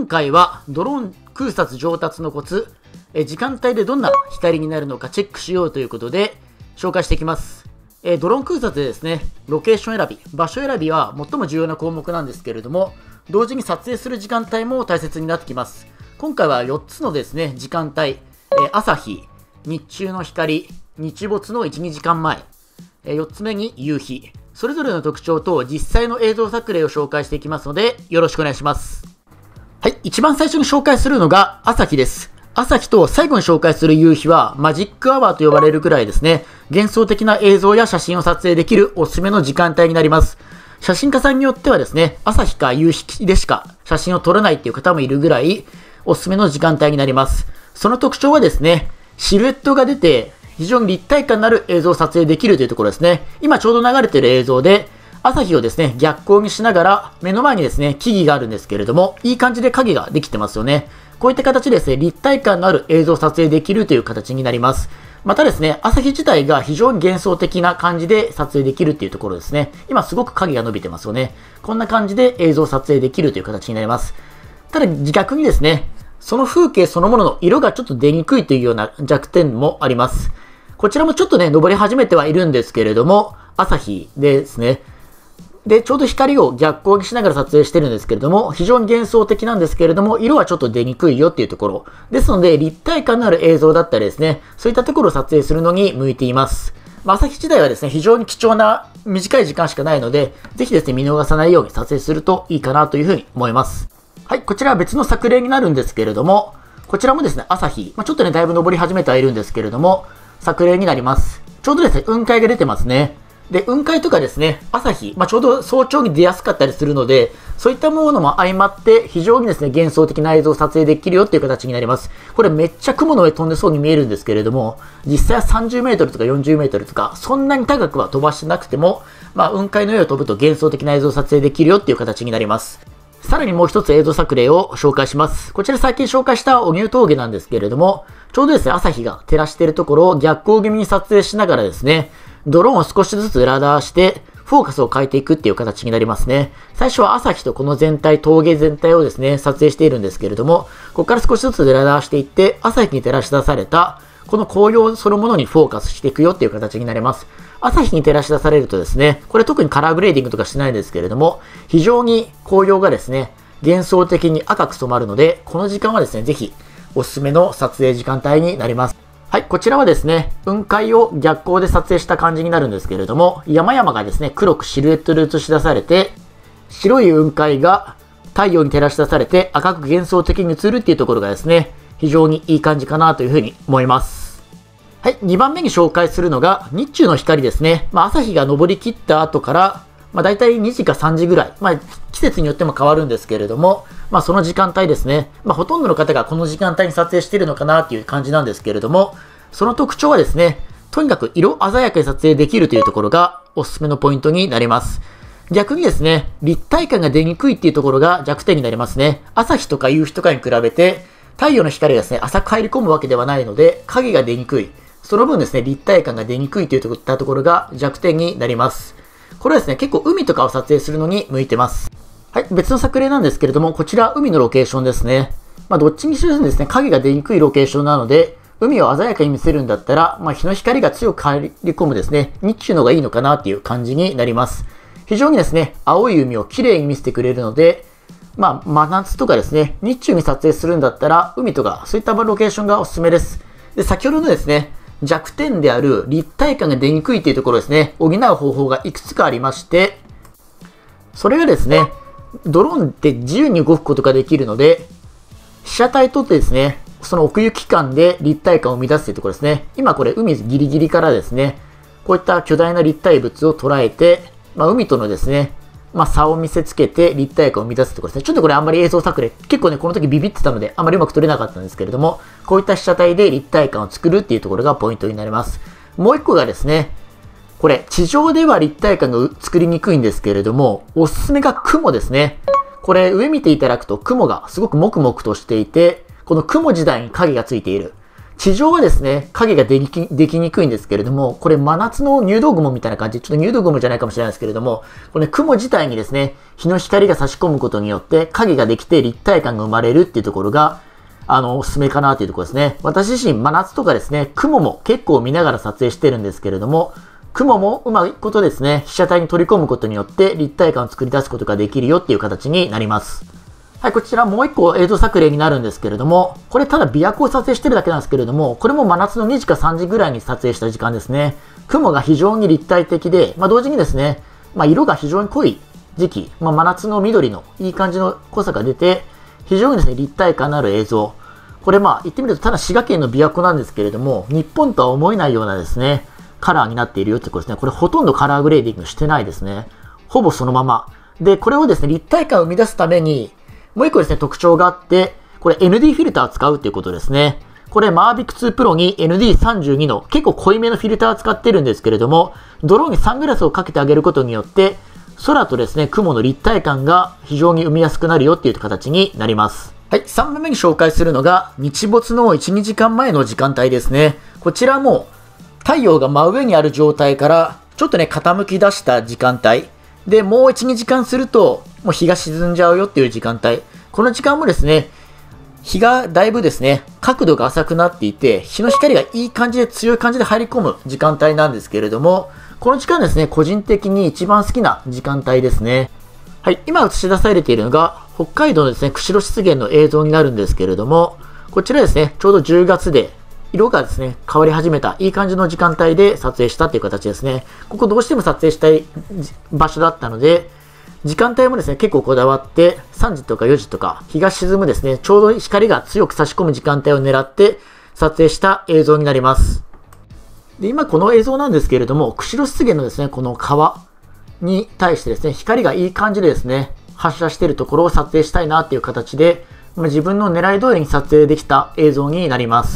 回はドローン空撮上達のコツ、時間帯でどんな光になるのかチェックしようということで紹介していきます。ドローン空撮でですね、ロケーション選び、場所選びは最も重要な項目なんですけれども、同時に撮影する時間帯も大切になってきます。今回は4つのですね、時間帯、朝日、日中の光、日没の1、2時間前、4つ目に夕日、それぞれの特徴と実際の映像作例を紹介していきますので、よろしくお願いします。はい、一番最初に紹介するのが朝日です。朝日と最後に紹介する夕日はマジックアワーと呼ばれるくらいですね、幻想的な映像や写真を撮影できるおすすめの時間帯になります。写真家さんによってはですね、朝日か夕日でしか写真を撮らないっていう方もいるぐらいおすすめの時間帯になります。その特徴はですね、シルエットが出て非常に立体感のある映像を撮影できるというところですね。今ちょうど流れている映像で朝日をですね、逆光にしながら目の前にですね、木々があるんですけれども、いい感じで影ができてますよね。こういった形でですね、立体感のある映像を撮影できるという形になります。またですね、朝日自体が非常に幻想的な感じで撮影できるっていうところですね。今すごく影が伸びてますよね。こんな感じで映像を撮影できるという形になります。ただ逆にですね、その風景そのものの色がちょっと出にくいというような弱点もあります。こちらもちょっとね、登り始めてはいるんですけれども、朝日ですね。で、ちょうど光を逆光にしながら撮影してるんですけれども、非常に幻想的なんですけれども、色はちょっと出にくいよっていうところ。ですので、立体感のある映像だったりですね、そういったところを撮影するのに向いています。朝日自体はですね、非常に貴重な短い時間しかないので、ぜひですね、見逃さないように撮影するといいかなというふうに思います。はい、こちらは別の作例になるんですけれども、こちらもですね、朝日、ちょっとね、だいぶ登り始めてはいるんですけれども、作例になります。ちょうどですね、雲海が出てますね。で、雲海とかですね、朝日、ちょうど早朝に出やすかったりするので、そういったものも相まって、非常にですね、幻想的な映像を撮影できるよっていう形になります。これめっちゃ雲の上飛んでそうに見えるんですけれども、実際は30メートルとか40メートルとか、そんなに高くは飛ばしてなくても、雲海の上を飛ぶと幻想的な映像を撮影できるよっていう形になります。さらにもう一つ映像作例を紹介します。こちら最近紹介した荻生峠なんですけれども、ちょうどですね、朝日が照らしているところを逆光気味に撮影しながらですね、ドローンを少しずつラダーして、フォーカスを変えていくっていう形になりますね。最初は朝日とこの峠全体をですね、撮影しているんですけれども、ここから少しずつラダーしていって、朝日に照らし出された、この紅葉そのものにフォーカスしていくよっていう形になります。朝日に照らし出されるとですね、これ特にカラーグレーディングとかしてないんですけれども、非常に紅葉がですね、幻想的に赤く染まるので、この時間はですね、ぜひおすすめの撮影時間帯になります。はい、こちらはですね、雲海を逆光で撮影した感じになるんですけれども、山々がですね、黒くシルエットで映し出されて、白い雲海が太陽に照らし出されて赤く幻想的に映るっていうところがですね、非常にいい感じかなというふうに思います。はい、2番目に紹介するのが日中の光ですね。朝日が昇りきった後から、だいたい2時か3時ぐらい、季節によっても変わるんですけれども、その時間帯ですね。ほとんどの方がこの時間帯に撮影しているのかなっていう感じなんですけれども、その特徴はですね、とにかく色鮮やかに撮影できるというところがおすすめのポイントになります。逆にですね、立体感が出にくいっていうところが弱点になりますね。朝日とか夕日とかに比べて、太陽の光がですね、浅く入り込むわけではないので、影が出にくい。その分ですね、立体感が出にくいといったところが弱点になります。これはですね、結構海とかを撮影するのに向いてます。はい、別の作例なんですけれども、こちら海のロケーションですね。どっちにしろですね、影が出にくいロケーションなので、海を鮮やかに見せるんだったら、日の光が強く入り込むですね、日中の方がいいのかなっていう感じになります。非常にですね、青い海を綺麗に見せてくれるので、真夏とかですね、日中に撮影するんだったら、海とかそういったロケーションがおすすめです。で、先ほどのですね、弱点である立体感が出にくいというところですね、補う方法がいくつかありまして、それがですね、ドローンって自由に動くことができるので、被写体とってですね、その奥行き感で立体感を生み出すというところですね。今これ海ギリギリからですね、こういった巨大な立体物を捉えて、海とのですね、差を見せつけて立体感を生み出すところですね。ちょっとこれあんまり映像作例、結構ね、この時ビビってたので、あまりうまく撮れなかったんですけれども、こういった被写体で立体感を作るっていうところがポイントになります。もう一個がですね、これ地上では立体感が作りにくいんですけれども、おすすめが雲ですね。これ上見ていただくと雲がすごくもくもくとしていて、この雲自体に影がついている。 地上はですね、影ができにくいんですけれども、これ真夏の入道雲みたいな感じ、ちょっと入道雲じゃないかもしれないですけれども、これ、ね、雲自体にですね、日の光が差し込むことによって影ができて立体感が生まれるっていうところが、おすすめかなというところですね。私自身真夏とかですね、雲も結構見ながら撮影してるんですけれども、雲もうまいことですね、被写体に取り込むことによって立体感を作り出すことができるよっていう形になります。はい、こちらもう一個映像作例になるんですけれども、これただ琵琶湖を撮影してるだけなんですけれども、これも真夏の2時か3時ぐらいに撮影した時間ですね。雲が非常に立体的で、同時にですね、色が非常に濃い時期、真夏の緑のいい感じの濃さが出て、非常にですね、立体感のある映像。これ言ってみるとただ滋賀県の琵琶湖なんですけれども、日本とは思えないようなですね、カラーになっているよってことですね。これほとんどカラーグレーディングしてないですね。ほぼそのまま。で、これをですね、立体感を生み出すために、もう一個ですね、特徴があって、これ ND フィルターを使うということですね。これ Mavic 2 Pro に ND32 の結構濃いめのフィルターを使ってるんですけれども、ドローンにサングラスをかけてあげることによって、空とですね、雲の立体感が非常に生みやすくなるよっていう形になります。はい、3番目に紹介するのが、日没の1、2時間前の時間帯ですね。こちらも、太陽が真上にある状態から、ちょっとね、傾き出した時間帯。で、もう1、2時間すると、もう日が沈んじゃうよっていう時間帯。この時間もですね、日がだいぶですね、角度が浅くなっていて、日の光がいい感じで強い感じで入り込む時間帯なんですけれども、この時間ですね、個人的に一番好きな時間帯ですね。はい、今映し出されているのが、北海道のですね、釧路湿原の映像になるんですけれども、こちらですね、ちょうど10月で、色がですね、変わり始めた、いい感じの時間帯で撮影したという形ですね。ここどうしても撮影したい場所だったので、時間帯もですね、結構こだわって、3時とか4時とか、日が沈むですね、ちょうど光が強く差し込む時間帯を狙って撮影した映像になります。で、今この映像なんですけれども、釧路湿原のですね、この川に対してですね、光がいい感じでですね、発射しているところを撮影したいなっていう形で、自分の狙い通りに撮影できた映像になります。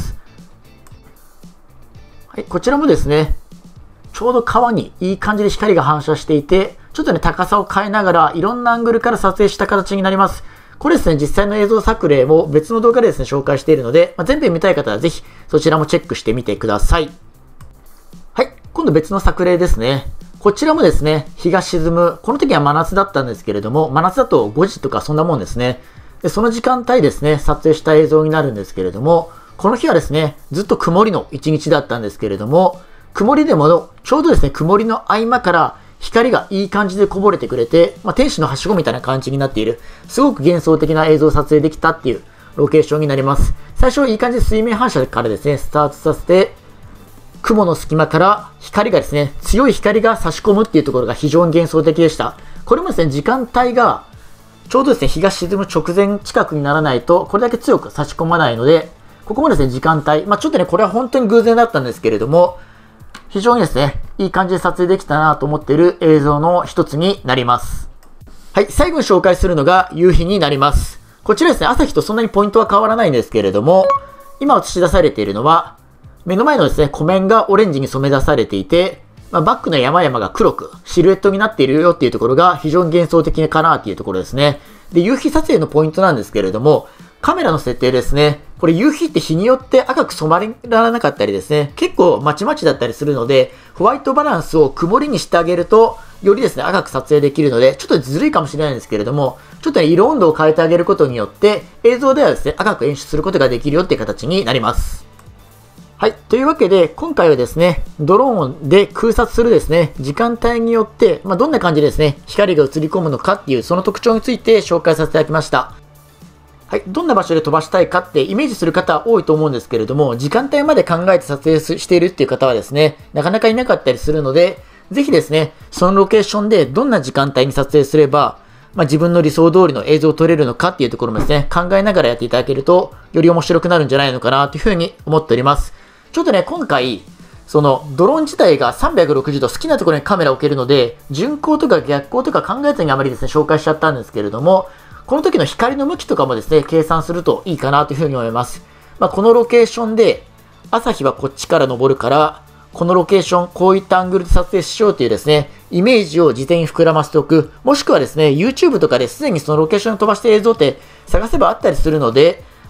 はい、こちらもですね、ちょうど川にいい感じで光が反射していて、ちょっとね、高さを変えながら、いろんなアングルから撮影した形になります。これですね、実際の映像作例も別の動画でですね、紹介しているので、全編見たい方はぜひそちらもチェックしてみてください。はい、今度別の作例ですね。こちらもですね、日が沈む、この時は真夏だったんですけれども、真夏だと5時とかそんなもんですね。で、その時間帯ですね、撮影した映像になるんですけれども、この日はですね、ずっと曇りの一日だったんですけれども、曇りでもちょうどですね、曇りの合間から光がいい感じでこぼれてくれて、天使のはしごみたいな感じになっている、すごく幻想的な映像を撮影できたっていうロケーションになります。最初いい感じで水面反射からですね、スタートさせて、雲の隙間から光がですね、強い光が差し込むっていうところが非常に幻想的でした。これもですね、時間帯がちょうどですね、日が沈む直前近くにならないと、これだけ強く差し込まないので、ここもですね、時間帯、ちょっとね、これは本当に偶然だったんですけれども、非常にですね、いい感じで撮影できたなと思っている映像の一つになります。はい、最後に紹介するのが夕日になります。こちらですね、朝日とそんなにポイントは変わらないんですけれども、今映し出されているのは、目の前のですね、湖面がオレンジに染め出されていて、バックの山々が黒くシルエットになっているよっていうところが非常に幻想的かなっていうところですね。で、夕日撮影のポイントなんですけれども、カメラの設定ですね。これ夕日って日によって赤く染まらなかったりですね、結構まちまちだったりするので、ホワイトバランスを曇りにしてあげると、よりですね、赤く撮影できるので、ちょっとずるいかもしれないんですけれども、ちょっとね、色温度を変えてあげることによって、映像ではですね、赤く演出することができるよっていう形になります。はい。というわけで、今回はですね、ドローンで空撮するですね、時間帯によって、どんな感じでですね、光が映り込むのかっていう、その特徴について紹介させていただきました。はい。どんな場所で飛ばしたいかってイメージする方多いと思うんですけれども、時間帯まで考えて撮影しているっていう方はですね、なかなかいなかったりするので、ぜひですね、そのロケーションでどんな時間帯に撮影すれば、自分の理想通りの映像を撮れるのかっていうところもですね、考えながらやっていただけると、より面白くなるんじゃないのかなというふうに思っております。ちょっとね、今回、そのドローン自体が360度好きなところにカメラを置けるので、順光とか逆光とか考えずにあまりですね、紹介しちゃったんですけれども、この時の光の向きとかもですね、計算するといいかなというふうに思います。このロケーションで、朝日はこっちから昇るから、このロケーション、こういったアングルで撮影しようというですね、イメージを事前に膨らませておく。もしくはですね、YouTube とかですでにそのロケーションに飛ばした映像って探せばあったりするので、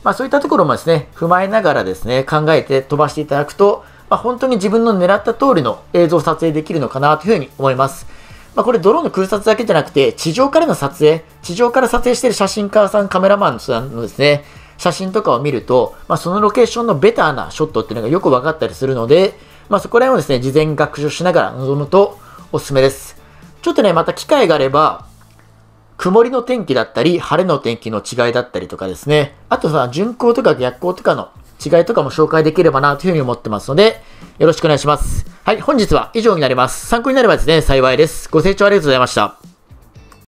そういったところもですね、踏まえながらですね、考えて飛ばしていただくと、本当に自分の狙った通りの映像を撮影できるのかなというふうに思います。これドローンの空撮だけじゃなくて、地上からの撮影、地上から撮影している写真家さん、カメラマンさんのですね、写真とかを見ると、そのロケーションのベターなショットっていうのがよく分かったりするので、そこら辺をですね、事前に学習しながら臨むとおすすめです。ちょっとね、また機会があれば、曇りの天気だったり、晴れの天気の違いだったりとかですね、あと順光とか逆光とかの違いとかも紹介できればなというふうに思ってますので、よろしくお願いします。はい、本日は以上になります。参考になればですね、幸いです。ご清聴ありがとうございました。